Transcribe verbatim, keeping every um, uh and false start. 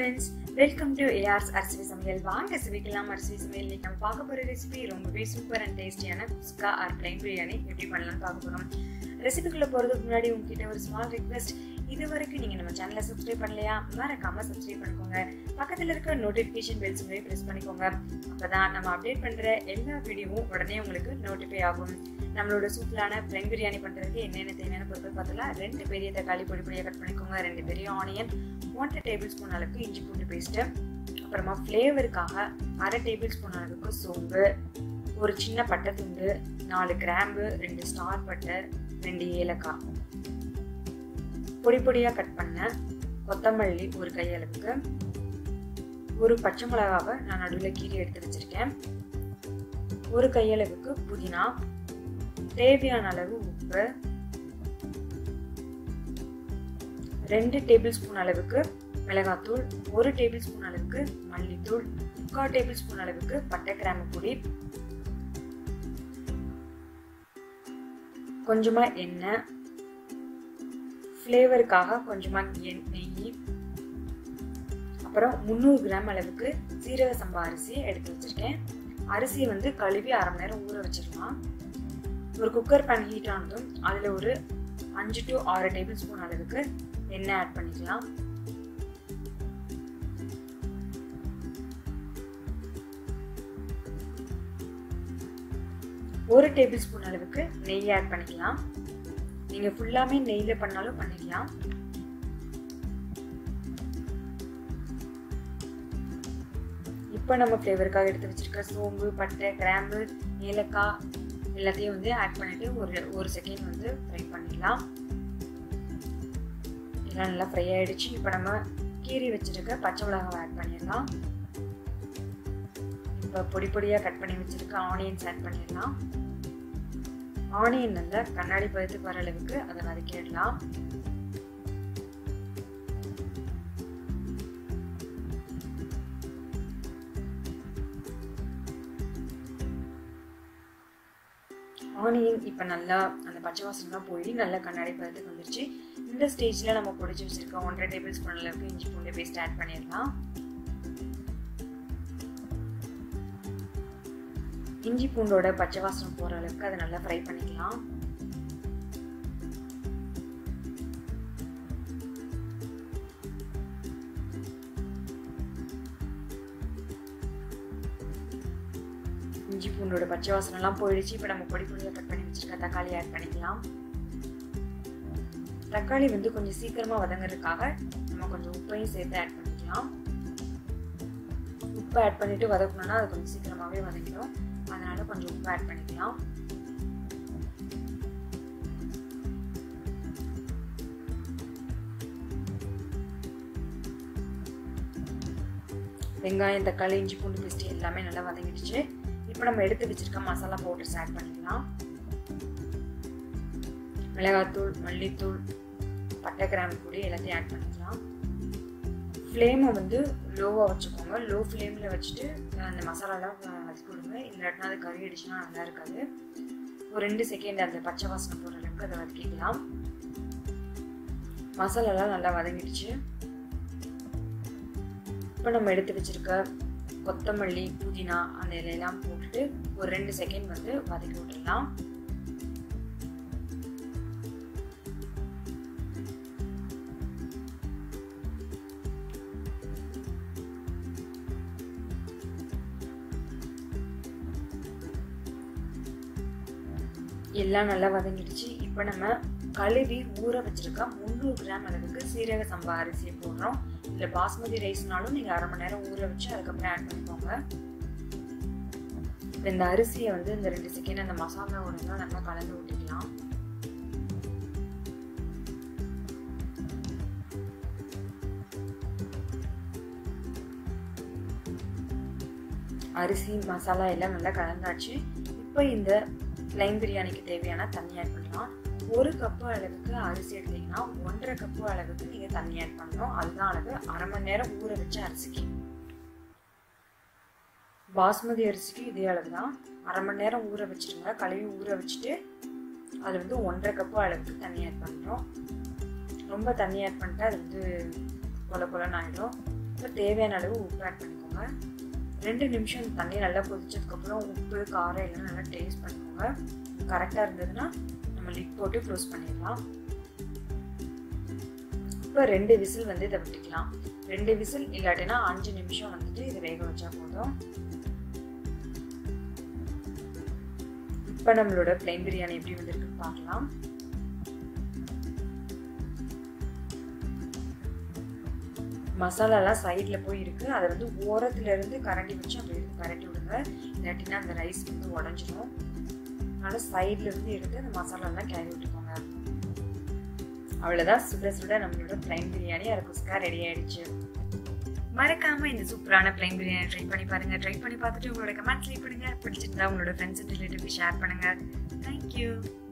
friends, welcome to A R's அரிசி சமையல். வாங்க ரெசிபிக்கலாம். அரிசி சமையல் இன்னைக்கு நம்ம பார்க்க போற ரெசிபி ரொம்பவே சூப்பர் அண்ட் டேஸ்டியான குஸ்கா ஆர் பிளைன் பிரியாணி எப்படி பண்ணலாம்னு பார்க்க போறோம். ரெசிபிக்குள்ள போறதுக்கு முன்னாடி உங்ககிட்ட ஒரு ஸ்மால் ரிக்வெஸ்ட், இது வரைக்கும் நீங்க நம்ம சேனலை சப்ஸ்கிரைப் பண்ணலையா மறக்காம சப்ஸ்கிரைப் பண்ணிக்கோங்க. பக்கத்துல இருக்க நோட்டிபிகேஷன் பெல் சிம்பலை பிரஸ் பண்ணிக்கோங்க. அப்பதான் நம்ம அப்டேட் பண்ற எல்லா வீடியோவும் உடனே உங்களுக்கு நோட்டிஃபை ஆகும். நம்மளோட சூப்பரான பிளைன் பிரியாணி பண்றதுக்கு என்னென்ன தேவையான பொருட்கள் பார்த்தலாம். ரெண்டு பெரிய தக்காளி பொடி பொடியாக கட் பண்ணிக்கோங்க. ரெண்டு பெரிய ஆனியன், ஒன்றரை டேபிள் ஸ்பூன் அளவுக்கு இஞ்சி பூண்டு பேஸ்ட், அப்புறமா ஃப்ளேவருக்காக அரை டேபிள் ஸ்பூன் அளவுக்கு சோம்பு, ஒரு சின்ன பட்டை துண்டு, நாலு கிராம்பு, ரெண்டு ஸ்டார் பட்டை, ரெண்டு ஏலக்காய், பொடி பொடியாக கட் பண்ண கொத்தமல்லி ஒரு கையளவுக்கு, ஒரு பச்சை மிளகாவை நான் நடுவில் கீரி எடுத்து வச்சிருக்கேன், ஒரு கையளவுக்கு புதினா, தேவையான அளவு உப்பு, ரெண்டு டேபிள் ஸ்பூன் அளவுக்கு மிளகாத்தூள், ஒரு டேபிள் ஸ்பூன் அளவுக்கு மல்லித்தூள், முக்கால் டேபிள் ஸ்பூன் அளவுக்கு பட்டை கிராம்பு பொடி, கொஞ்சமா எண்ணெய், ஃப்ளேவருக்காக கொஞ்சமா நெய், அப்புறம் முந்நூறு கிராம் அளவுக்கு சீரக சம்பா அரிசி எடுத்து வச்சிருக்கேன். அரிசியை வந்து கழுவி அரை மணி நேரம் ஊற வச்சிடலாம். ஒரு குக்கர் பேன் ஹீட் ஆனதும் அதுல ஒரு அஞ்சு டு ஆறு டேபிள் ஸ்பூன் அளவுக்கு எண்ணெய் ஆட் பண்ணிக்கலாம். ஒரு டேபிள் ஸ்பூன் அளவுக்கு நெய் ஆட் பண்ணிக்கலாம். நீங்க ஃபுல்லாமே நெய்ல பண்ணாலும் பண்ணிக்கலாம். இப்போ நம்ம ஃப்ளேவருக்காக எடுத்து வச்சிருக்க சோம்பு, பட்டை, கிராம்பு, ஏலக்காய் எல்லாத்தையும் வந்து ஆட் பண்ணிட்டு ஒரு ஒரு செகண்ட் வந்து ஃப்ரை பண்ணிடலாம். எல்லாம் நல்லா ஃப்ரை ஆயிடுச்சு. இப்போ நம்ம கீரி வச்சிருக்க பச்சை மிளகாவை ஆட் பண்ணிடலாம். இப்போ பொடி பொடியாக கட் பண்ணி வச்சிருக்க ஆனியன்ஸ் ஆட் பண்ணிடலாம். ஆனியன் நல்லா கண்ணாடி பதத்துக்கு வர அளவுக்கு அதை வதக்கிடலாம். ஆனியன் இப்போ நல்லா அந்த பச்சை வாசனைலாம் போய் நல்லா கண்ணாடி பதத்துக்கு வந்துருச்சு. இந்த ஸ்டேஜில் நம்ம பொடிச்சு வச்சிருக்க ஒன்றரை டேபிள் ஸ்பூன் அளவுக்கு இஞ்சி பூண்டு பேஸ்ட் ஆட் பண்ணிடலாம். இஞ்சி பூண்டோட பச்சை வாசனை போகிற அளவுக்கு அதை நல்லா ஃப்ரை பண்ணிக்கலாம். இஞ்சி பூண்டோட பச்சை வாசனைலாம் போயிடுச்சு. இப்போ நம்ம பொடி பொடியாக கட் பண்ணி வச்சிருக்க தக்காளி ஆட் பண்ணிக்கலாம். தக்காளி வந்து கொஞ்சம் சீக்கிரமா வதங்குறதுக்காக நம்ம கொஞ்சம் உப்பையும் சேர்த்து ஆட் பண்ணிக்கலாம். உப்பு ஆட் பண்ணிட்டு வதக்கணும்னா அது கொஞ்சம் சீக்கிரமாவே வதங்கிடும். அதனால கொஞ்சம் உப்பு ஆட் பண்ணிக்கலாம். வெங்காயம், தக்காளி, இஞ்சி பூண்டு பேஸ்ட் எல்லாமே நல்லா வதங்கிடுச்சு. இப்போ நம்ம எடுத்து வச்சிருக்க மசாலா பவுடர்ஸ் ஆட் பண்ணிக்கலாம். மிளகாத்தூள், மல்லித்தூள், பட்டை கிராம்பு பொடி எல்லாத்தையும் ஆட் பண்ணிக்கலாம். ஃப்ளேமை வந்து லோவாக வச்சுக்கோங்க. லோ ஃப்ளேமில் வச்சுட்டு அந்த மசாலாலாம் வதக்கி கொடுங்க. இல்லாட்டினா அது கறி அடிச்சுன்னா நல்லா இருக்காது. ஒரு ரெண்டு செகண்ட் அந்த பச்சை வாசனை போடுற அளவுக்கு அதை வதக்கிக்கலாம். மசாலாலாம் நல்லா வதங்கிடுச்சு. இப்போ நம்ம எடுத்து வச்சிருக்க கொத்தமல்லி, புதினா அந்த இலையெல்லாம் போட்டுட்டு ஒரு ரெண்டு செகண்ட் வந்து வதக்கி விட்டுடலாம். எல்லாம் நல்லா வதங்கிடுச்சு. இப்போ நம்ம கழுவி ஊற வச்சிருக்க முந்நூறு கிராம் அளவுக்கு சீரக சம்பா அரிசியை போடுறோம். இல்லை பாஸ்மதி ரைஸ்னாலும் நீங்கள் அரை மணி நேரம் ஊற வச்சு அதுக்கப்புறம் ஆட் பண்ணிக்கோங்க. இப்போ இந்த அரிசியை வந்து இந்த ரெண்டு செகண்ட் அந்த மசாலாவோட நல்லா கலந்து விட்டுக்கலாம். அரிசி மசாலா எல்லாம் நல்லா கலந்தாச்சு. இப்போ இந்த பிளைன் பிரியாணிக்கு தேவையான தண்ணி ஆட் பண்ணலாம். ஒரு கப்பு அளவுக்கு அரிசி எடுத்தீங்கன்னா ஒன்றரை கப்பு அளவுக்கு நீங்க தண்ணி ஆட் பண்ணணும். அதுதான் அளவு. அரை மணி நேரம் ஊற வச்ச அரிசிக்கு, பாஸ்மதி அரிசிக்கு இதே அளவு தான். அரை மணி நேரம் ஊற வச்சிருங்க. கழுவி ஊற வச்சுட்டு அது வந்து ஒன்றரை கப்பு அளவுக்கு தண்ணி ஆட் பண்ணுறோம். ரொம்ப தண்ணி ஆட் பண்ணிட்டா அது வந்து கொல கொலன்னு ஆகிடும். இப்போ தேவையான அளவு உப்பு ஆட் பண்ணிக்கோங்க. ரெண்டு நிமிஷம் தண்ணி நல்லா கொதிச்சதுக்கப்புறம் உப்பு காரம் எல்லாம் நல்லா டேஸ்ட் பண்ணிக்கோங்க. கரெக்டாக இருந்ததுன்னா நம்ம லிட் போட்டு க்ளோஸ் பண்ணிடலாம். இப்போ ரெண்டு விசில் வந்து இதை விட்டுக்கலாம். ரெண்டு விசில் இல்லாட்டினா அஞ்சு நிமிஷம் வந்துட்டு இதை வேக வச்சா போதும். இப்போ நம்மளோட பிளைன் பிரியாணி எப்படி வந்திருக்குன்னு பார்க்கலாம். மசாலாலாம் சைடில் போய் இருக்குது. அதை வந்து ஓரத்துலேருந்து கரண்டி வச்சு அப்படி எடுத்து கரண்டி விடுங்க. இல்லாட்டினா அந்த ரைஸ் வந்து உடஞ்சிடும். அதனால் சைடில் இருந்து எடுத்து அந்த மசாலாலாம் கிளறி விட்டுக்கோங்க. அவ்வளோதான், சுட சுட நம்மளோட பிளைன் பிரியாணி அரகுஸ்கா ரெடி ஆயிடுச்சு. மறக்காமல் இந்த சூப்பரான பிளைன் பிரியாணி ட்ரை பண்ணி பாருங்கள். ட்ரை பண்ணி பார்த்துட்டு உங்களோட கமெண்ட்ஸ் லீவ் பண்ணுங்கள். பிடிச்சிருந்தா உங்களோட ஃப்ரெண்ட்ஸ் அண்ட் ரிலேட்டிவ்க்கு ஷேர் பண்ணுங்கள். தேங்க்யூ.